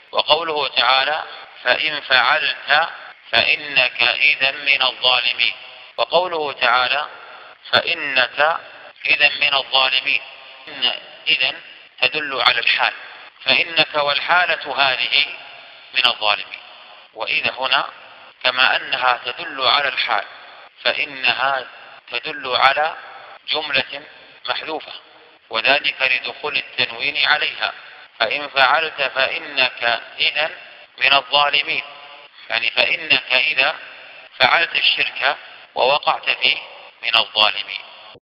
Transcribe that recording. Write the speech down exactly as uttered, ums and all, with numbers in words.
وقوله تعالى فإن فعلت فإنك إذا من الظالمين. وقوله تعالى فإنك إذا من الظالمين، إن إذن تدل على الحال، فإنك والحالة هذه من الظالمين. وإذا هنا كما أنها تدل على الحال فإنها تدل على جملة محذوفة، وذلك لدخول التنوين عليها. فإن فعلت فإنك إذا من الظالمين، يعني فإنك إذا فعلت الشرك ووقعت فيه من الظالمين.